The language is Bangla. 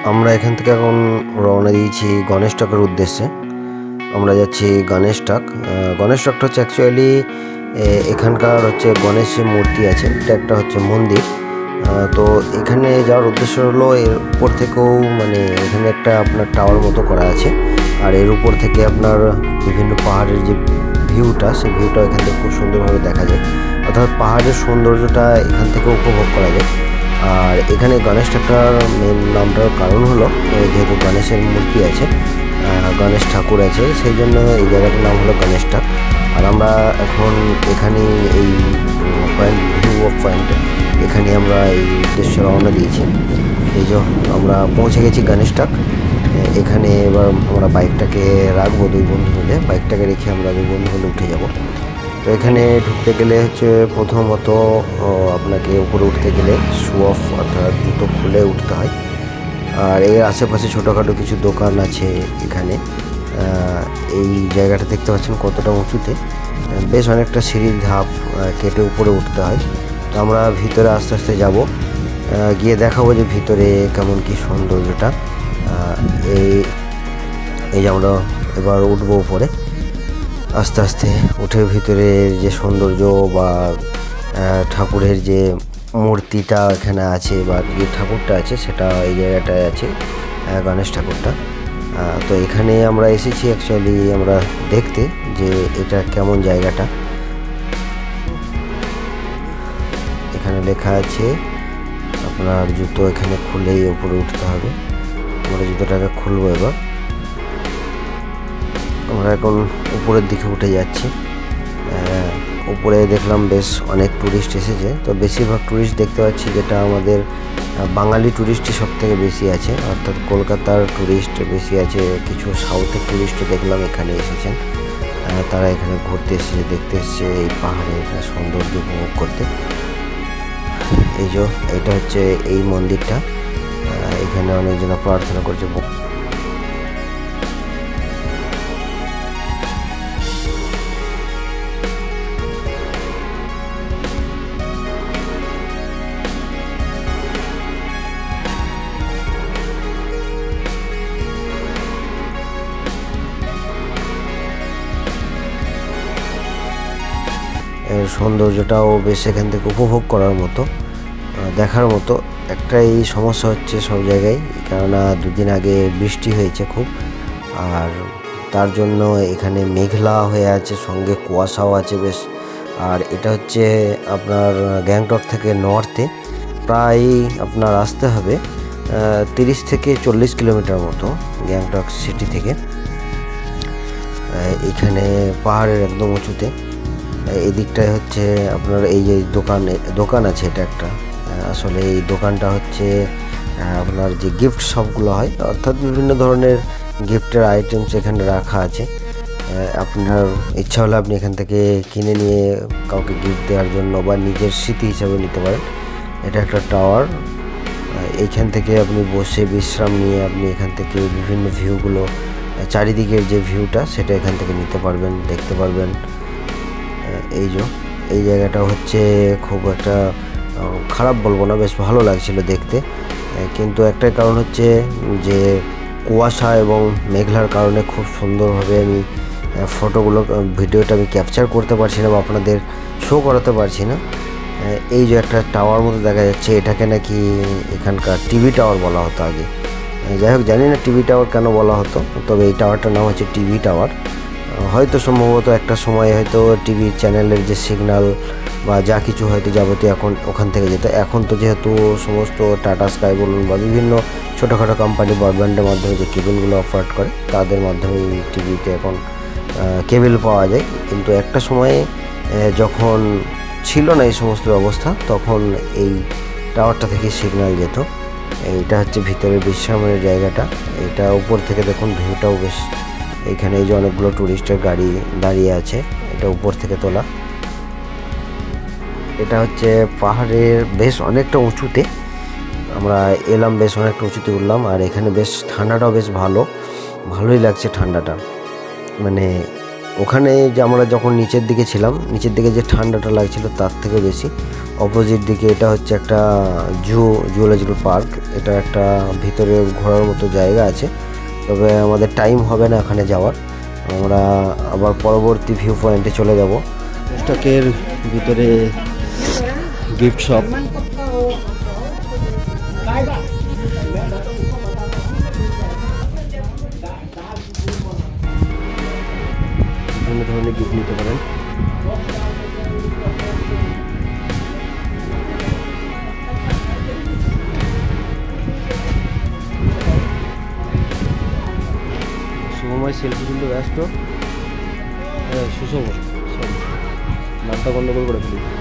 আমরা এখান থেকে এখন রওনা দিয়েছি গণেশ টকের উদ্দেশ্যে। আমরা যাচ্ছি গণেশ টক। গণেশ টকটা হচ্ছে অ্যাকচুয়ালি এখানকার হচ্ছে গণেশের মূর্তি আছে, এটা একটা হচ্ছে মন্দির। তো এখানে যাওয়ার উদ্দেশ্য হলো এর উপর থেকেও মানে এখানে একটা আপনার টাওয়ার মতো করা আছে, আর এর উপর থেকে আপনার বিভিন্ন পাহাড়ের যে ভিউটা, সেই ভিউটা এখান থেকে খুব সুন্দরভাবে দেখা যায়, অর্থাৎ পাহাড়ের সৌন্দর্যটা এখান থেকে উপভোগ করা যায়। আর এখানে গণেশ টকটার মেন নামটার কারণ হলো যেহেতু গণেশের মূর্তি আছে, গণেশ ঠাকুর আছে, সেই জন্য এই জায়গাটার নাম হলো গণেশ টক। আর আমরা এখন এখানে এই পয়েন্ট ভিউ অফ পয়েন্ট, এখানে আমরা এই উদ্দেশ্যে রওনা দিয়েছি। এই যে আমরা পৌঁছে গেছি গণেশ টক। এখানে এবার আমরা বাইকটাকে রাখবো, দুই বন্ধু মিলে বাইকটাকে রেখে আমরা দুই বন্ধু মিলে উঠে যাব। তো এখানে ঢুকতে গেলে হচ্ছে প্রথমত আপনাকে উপরে উঠতে গেলে শু অফ অর্থাৎ জুতো খুলে উঠতে হয়। আর এর আশেপাশে ছোটোখাটো কিছু দোকান আছে এখানে। এই জায়গাটা দেখতে পাচ্ছেন কতটা উঁচুতে, বেশ অনেকটা সিঁড়ির ধাপ কেটে উপরে উঠতে হয়। তো আমরা ভিতরে আস্তে আস্তে যাব, গিয়ে দেখাবো যে ভিতরে কেমন কি সৌন্দর্যটা। এই যে আমরা এবার উঠবো উপরে, আস্তে আস্তে উঠে ভিতরের যে সৌন্দর্য বা ঠাকুরের যে মূর্তিটা এখানে আছে বা যে ঠাকুরটা আছে সেটা এই জায়গাটায় আছে, গণেশ ঠাকুরটা। তো এখানে আমরা এসেছি অ্যাকচুয়ালি আমরা দেখতে যে এটা কেমন জায়গাটা। এখানে লেখা আছে আপনার জুতো এখানে খুলেই উপরে উঠতে হবে। আমরা জুতোটাকে খুলবো এবার। আমরা এখন উপরের দিকে উঠে যাচ্ছি। উপরে দেখলাম বেশ অনেক ট্যুরিস্ট এসেছে। তো বেশিরভাগ ট্যুরিস্ট দেখতে পাচ্ছি যেটা আমাদের বাঙালি ট্যুরিস্টই সব থেকে বেশি আছে, অর্থাৎ কলকাতার ট্যুরিস্ট বেশি আছে। কিছু সাউথের ট্যুরিস্টও দেখলাম এখানে এসেছেন, তারা এখানে ঘুরতে এসেছে, দেখতে এসেছে এই পাহাড়ের সৌন্দর্য উপভোগ করতে। এই যে এটা হচ্ছে এই মন্দিরটা, এখানে অনেকজন প্রার্থনা করছে। এর সৌন্দর্যটাও বেশ এখান থেকে উপভোগ করার মতো, দেখার মতো। একটাই সমস্যা হচ্ছে সব জায়গায়, কেননা দুদিন আগে বৃষ্টি হয়েছে খুব, আর তার জন্য এখানে মেঘলা হয়ে আছে, সঙ্গে কুয়াশাও আছে বেশ। আর এটা হচ্ছে আপনার গ্যাংটক থেকে নর্থে প্রায় আপনার আসতে হবে 30 থেকে 40 কিলোমিটার মতো গ্যাংটক সিটি থেকে। এখানে পাহাড়ের একদম উঁচুতে এই দিকটায় হচ্ছে আপনার এই যে দোকান আছে, এটা একটা আসলে এই দোকানটা হচ্ছে আপনার যে গিফট শপগুলো হয়, অর্থাৎ বিভিন্ন ধরনের গিফটের আইটেমস এখানে রাখা আছে। আপনার ইচ্ছা হলে আপনি এখান থেকে কিনে নিয়ে কাউকে গিফট দেওয়ার জন্য বা নিজের স্মৃতি হিসাবে নিতে পারেন। এটা একটা টাওয়ার, এইখান থেকে আপনি বসে বিশ্রাম নিয়ে আপনি এখান থেকে বিভিন্ন ভিউগুলো, চারিদিকের যে ভিউটা সেটা এখান থেকে নিতে পারবেন, দেখতে পারবেন। এই জায়গাটা হচ্ছে খুব একটা খারাপ বলবো না, বেশ ভালো লাগছিল দেখতে। কিন্তু একটাই কারণ হচ্ছে যে কুয়াশা এবং মেঘলার কারণে খুব সুন্দরভাবে আমি ভিডিওটা আমি ক্যাপচার করতে পারছি না বা আপনাদের শো করাতে পারছি না। এই যে একটা টাওয়ার মতো দেখা যাচ্ছে, এটাকে নাকি এখানকার টিভি টাওয়ার বলা হতো আগে। যাই হোক, জানি না টিভি টাওয়ার কেন বলা হতো, তবে এই টাওয়ারটার নাম হচ্ছে টিভি টাওয়ার। হয়তো সম্ভবত একটা সময় হয়তো টিভি চ্যানেলের যে সিগন্যাল বা যা কিছু হয়তো যাবতীয় এখন ওখান থেকে যেত। এখন তো যেহেতু সমস্ত টাটা স্কাই বলুন বা বিভিন্ন ছোটোখাটো কোম্পানি ব্রডব্যান্ডের মাধ্যমে যে কেবলগুলো অফার করে তাদের মাধ্যমে টিভিতে এখন কেবল পাওয়া যায়। কিন্তু একটা সময়ে যখন ছিল না এই সমস্ত ব্যবস্থা, তখন এই টাওয়ারটা থেকে সিগন্যাল যেত। এইটা হচ্ছে ভিতরে বিশ্রামের জায়গাটা। এটা উপর থেকে দেখুন ভিউটাও বেশ, এখানে এই যে অনেকগুলো টুরিস্টের গাড়ি দাঁড়িয়ে আছে, এটা উপর থেকে তোলা। এটা হচ্ছে পাহাড়ের বেশ অনেকটা উঁচুতে আমরা এলাম, বেশ অনেকটা উঁচুতে উঠলাম। আর এখানে বেশ ঠান্ডাটাও বেশ ভালোই লাগছে ঠান্ডাটা। মানে ওখানে যে আমরা যখন নিচের দিকে ছিলাম, নিচের দিকে যে ঠান্ডাটা লাগছিল তার থেকে বেশি। অপোজিট দিকে এটা হচ্ছে একটা জুলজিক্যাল পার্ক, এটা একটা ভিতরে ঘোরার মতো জায়গা আছে, তবে আমাদের টাইম হবে না ওখানে যাওয়ার। আমরা আবার পরবর্তী ভিউ পয়েন্টে চলে যাব। স্টকের ভিতরে গিফট শপ, বিভিন্ন ধরনের গিফট নিতে পারেন। শুভময় সেলফি তুলতে ব্যস্ত, সুষম নামটা গন্ডগোল করে ফেলি।